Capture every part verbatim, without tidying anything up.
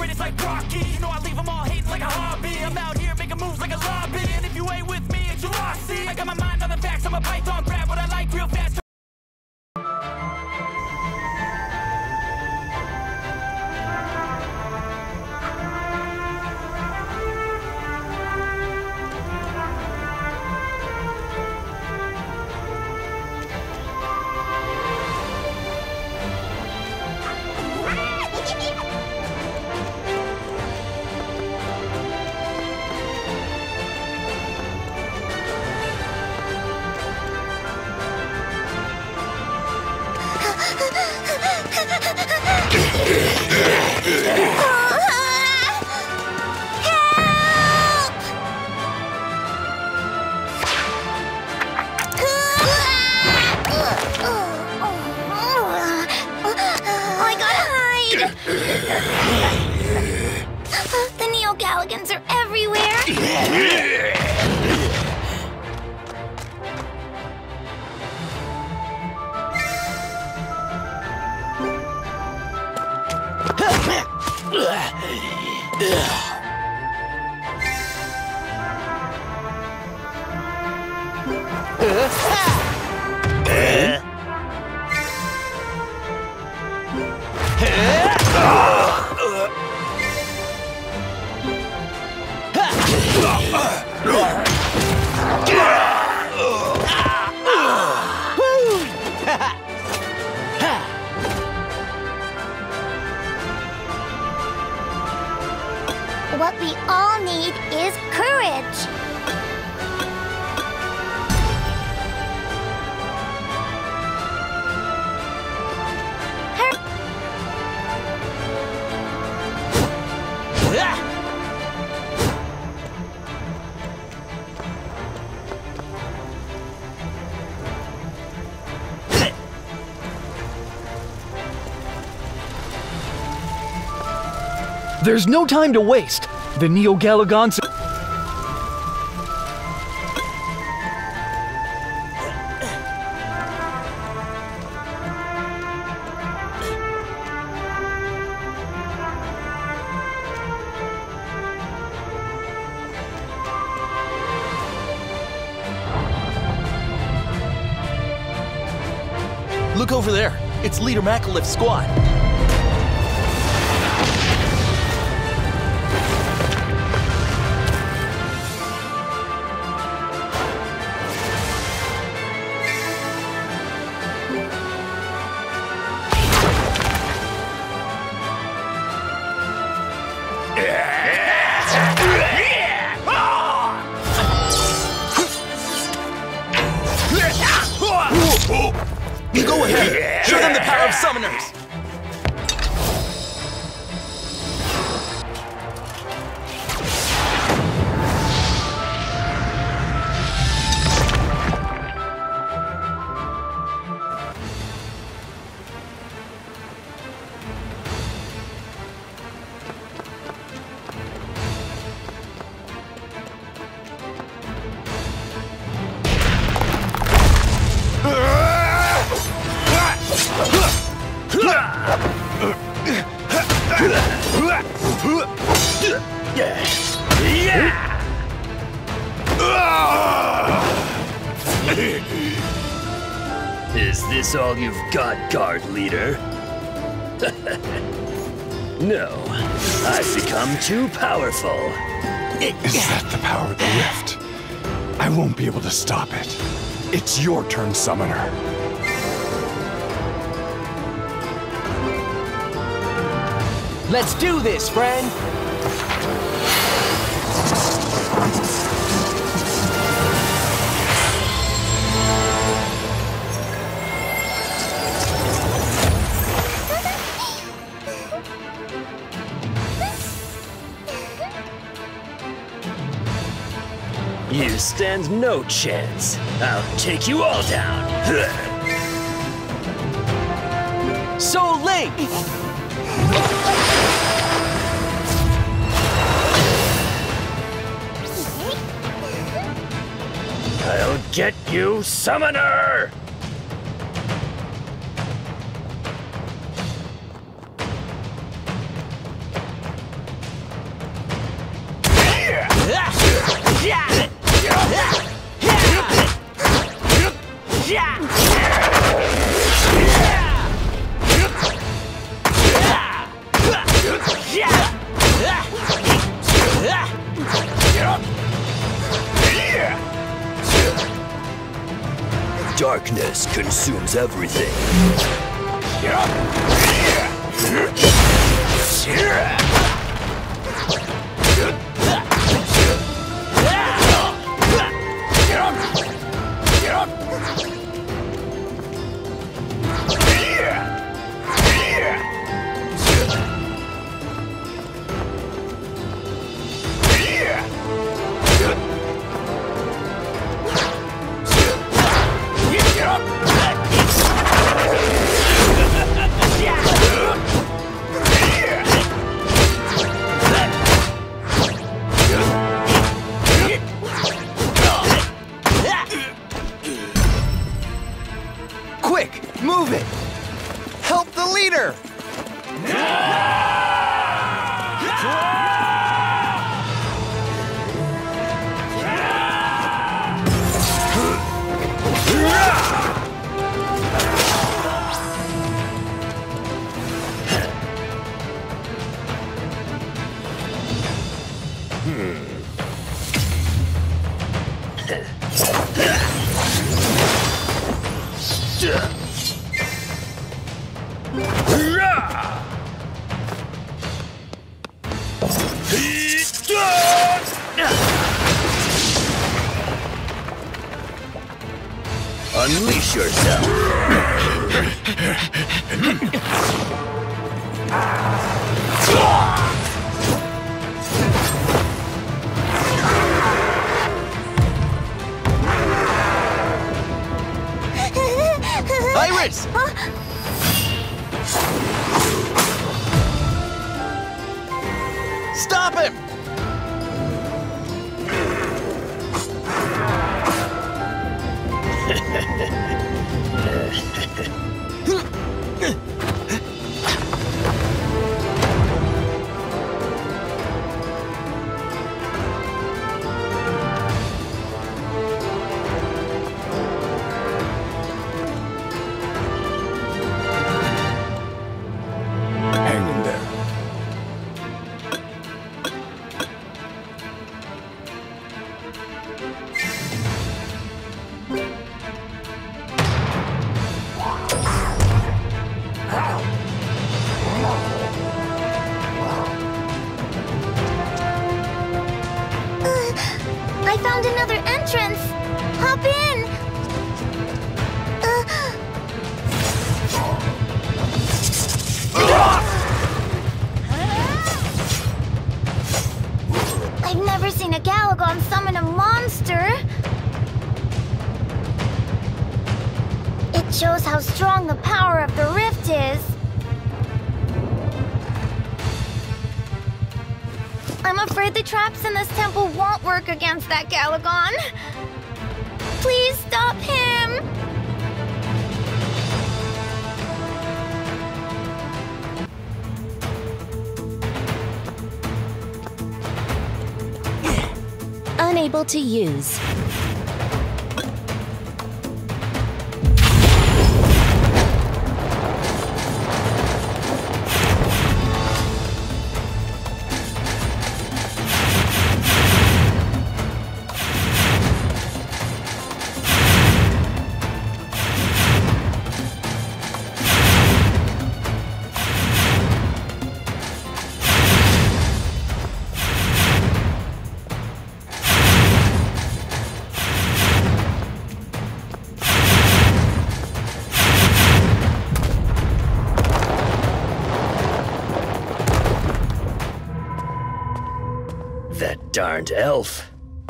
greatest like Rocky. You know I leave them all hating like a hobby. I'm out here making moves like a lobby. And if you ain't with me, it's your loss. See, I got my mind on the facts. I'm a python, grab what I like real fast. The Neo-Galligans are everywhere! What we all need is courage. There's no time to waste. The Neo-Galligans... Look over there. It's Leader Makalith's squad. Go ahead! Show them the power of summoners! Is this all you've got, Guard Leader? No, I've become too powerful. Is that the power of the rift? I won't be able to stop it. It's your turn, Summoner. Let's do this, friend! You stand no chance. I'll take you all down. So Link! I'll get you, Summoner! darkness consumes everything. Quick, move it! Help the leader! Unleash yourself. Iris! Stop him! Hang in there. I found another entrance! Hop in! Uh. I've never seen a Galagon summon a monster! It shows how strong the power of the rift is. I'm afraid the traps in this temple won't work against that Galagon. Please stop him! Unable to use. That darned elf.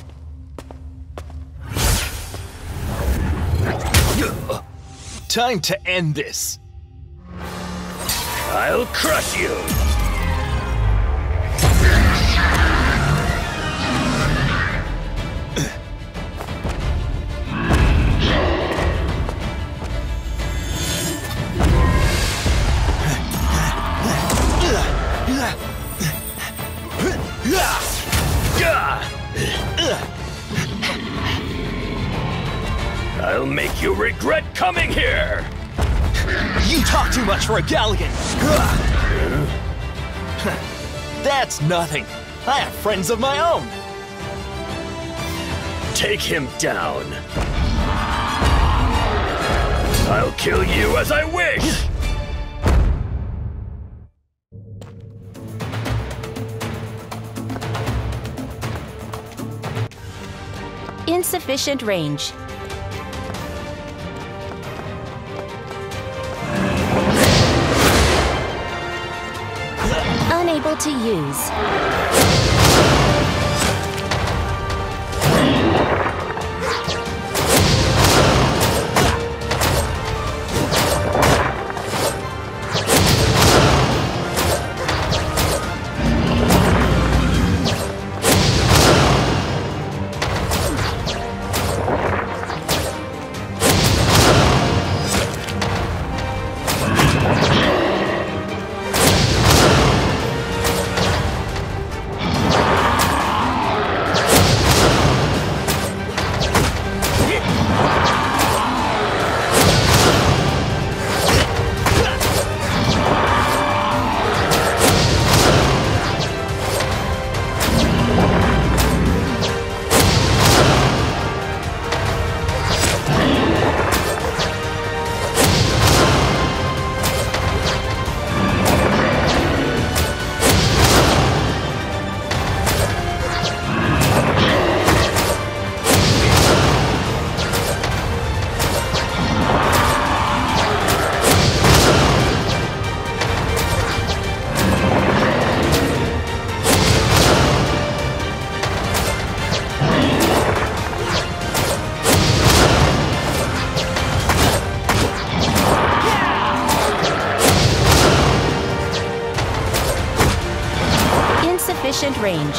Time to end this. I'll crush you! I'll make you regret coming here! You talk too much for a Galagon! That's nothing. I have friends of my own. Take him down. I'll kill you as I wish! Insufficient range. Unable to use. Insufficient range.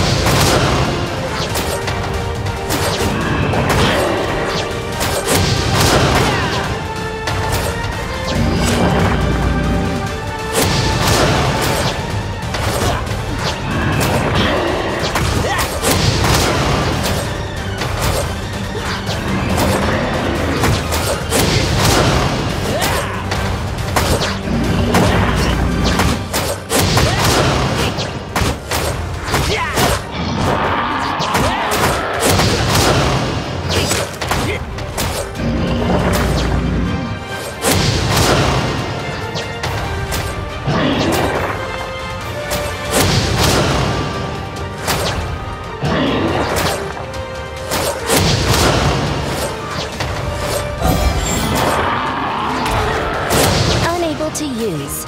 To use.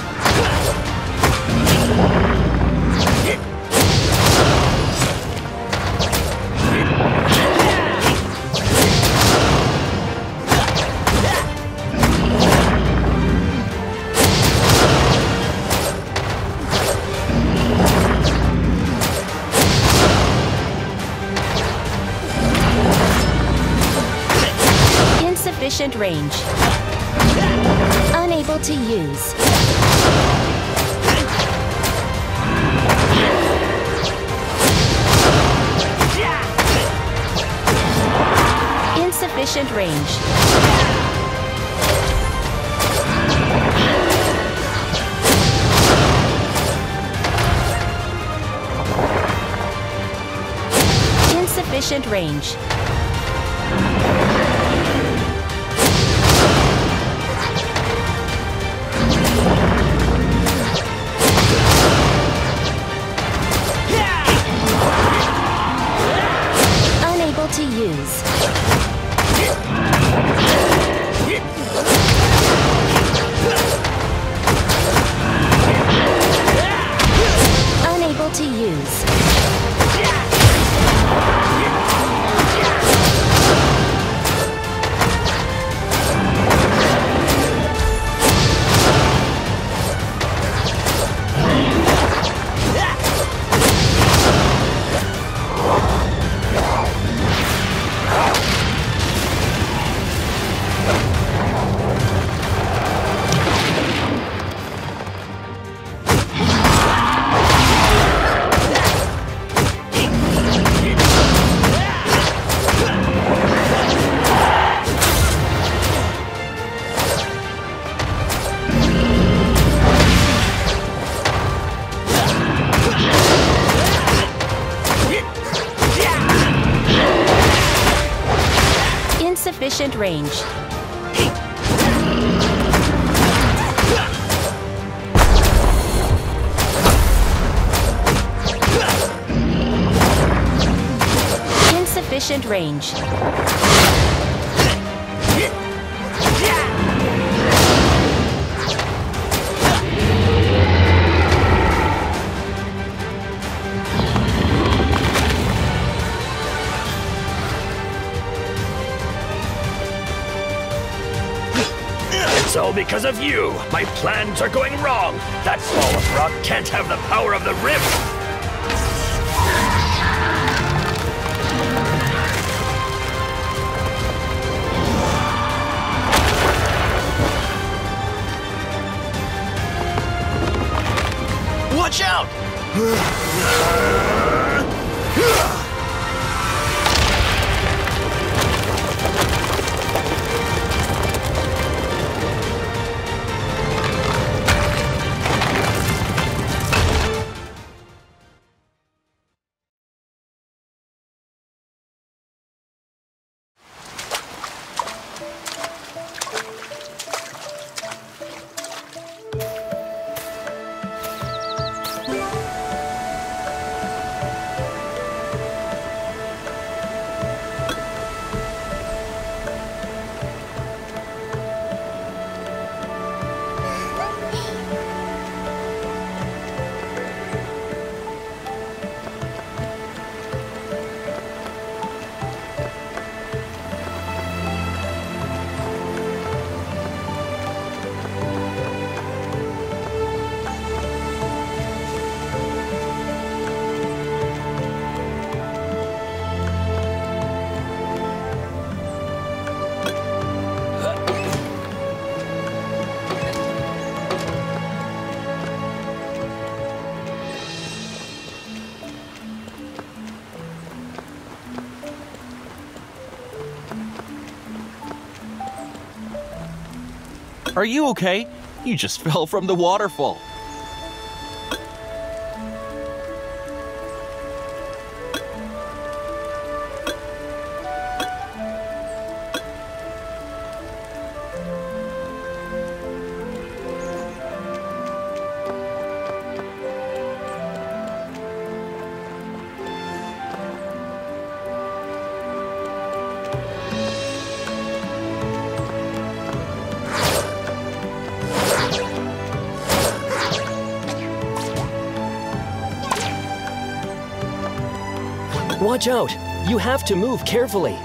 Insufficient range. Unable to use. Insufficient range. Insufficient range. Unable to use. Unable to use. Insufficient range. Insufficient range. It's all because of you! My plans are going wrong! That smallest rock can't have the power of the rift! Watch out! Are you okay? You just fell from the waterfall. Watch out! You have to move carefully.